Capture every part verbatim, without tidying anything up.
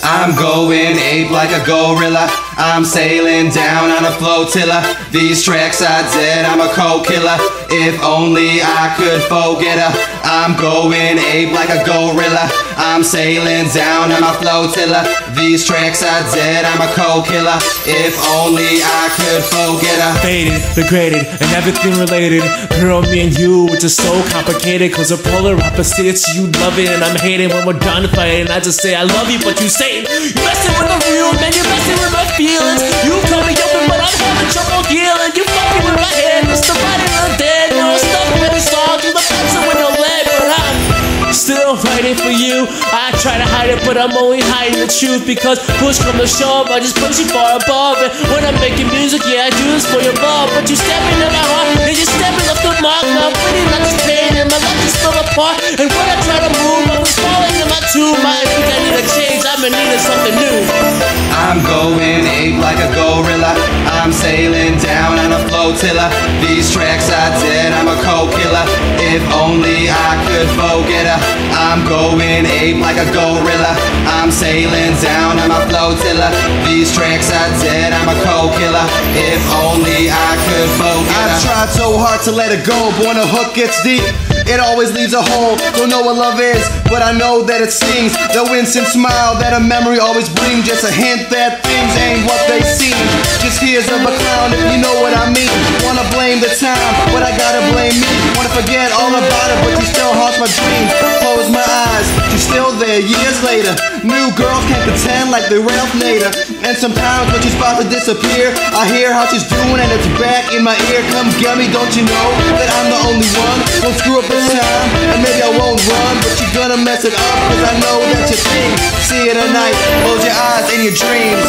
I'm going ape like a gorilla. I'm sailing down on a flotilla. These tracks I did, I'm a cold killer. If only I could forget her. I'm going ape like a gorilla. I'm sailing down on a flotilla. These tracks I did, I'm a cold killer. If only I could forget her. Faded, degraded, and everything related. Girl, me and you, it's just so complicated. Cause we're polar opposites. You love it and I'm hating when we're done fighting. I just say I love you, but you say it. You're messing with the real man, you're messing with my feelings. You call me open, but I'm having trouble healing. You fucking with my head, Mister Body of the Dead. Now I'm stuck with every song through the fence with no leg, but I'm still fighting for you. I try to hide it, but I'm only hiding the truth. Because push come to shove, I just push you far above. And when I'm making music, yeah, I do this for your love. But you stepping in my heart, and you stepping up the mark. Now I'm pretty like this pain, and my life is still apart. And when I try to move, I'm just falling in my tube. I think I need a change, I'm in need of something new. I'm going ape like a gorilla. I'm sailing down on a flotilla. These tracks I did, I'm a cold killer. If only I could forget her. I'm going ape like a gorilla. I'm sailing down on my flotilla. These tracks I did, I'm a cold killer. If only I could forget her. I've tried so hard to let it go, but when a hook gets deep, it always leaves a hole. Don't know what love is, but I know that it stings. The innocent smile that a memory always brings. Just a hint that things ain't what they seem. Just tears of a clown, if you know what I mean. Wanna blame the time, but I gotta blame me. Wanna forget all about it, but she still haunts my dreams. Close my eyes, she's still there years later. New girls can't pretend like they're Ralph Nader. And sometimes when she's about to disappear, I hear how she's doing and it's back in my ear. Come get me, don't you know that I'm the only one? Don't screw up this time, and maybe I won't run, but you're gonna mess it up, cause I know that's your thing. See it tonight, close your eyes in your dreams.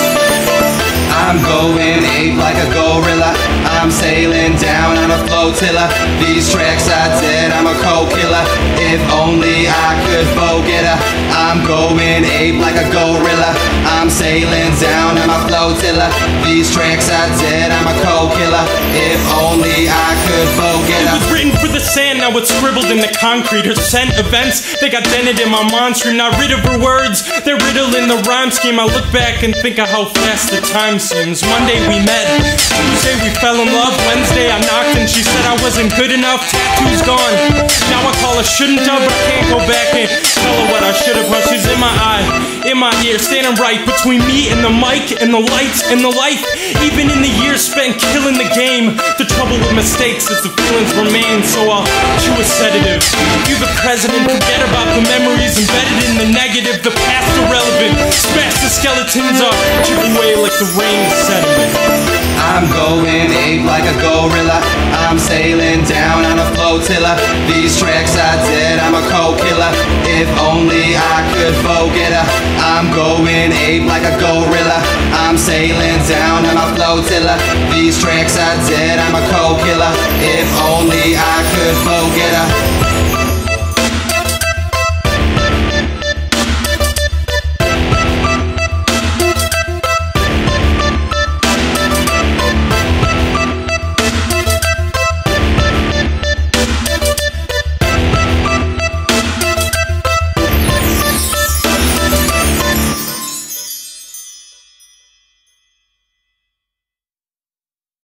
I'm going ape like a gorilla. I'm sailing down on a flotilla. These tracks I did, I'm a cold killer. If only I could forget her. I'm going ape like a gorilla. I'm sailing down on my flotilla. These tracks I did, I'm a cold killer. If only I could forget her. It was written for the sand, now it's scribbled in the concrete. Her scent events, they got dented in my mind stream. Not rid of her words, they're riddled in the rhyme scheme. I look back and think of how fast the time seems. Monday we met, Tuesday we fell in love. Wednesday I knocked and she said I wasn't good enough. Tattoo's gone, now I call her shouldn't have, but I can't go back and tell her what I should have. Her, she's in my eye, in my ear, standing right between me and the mic and the lights and the life. Even in the years spent killing the game, the trouble with mistakes is the feelings remain. So I'll chew a sedative. You the president, forget about the memories embedded in the negative. The past irrelevant, smash the skeletons up, chip away like the rain sediment. I'm going ape like a gorilla. I'm sailing down on a flotilla. These tracks I did, I'm a cold killer. If only I could forget her. I'm going ape like a gorilla. I'm sailing down on my flotilla. These tracks I did, I'm a cold killer. If only I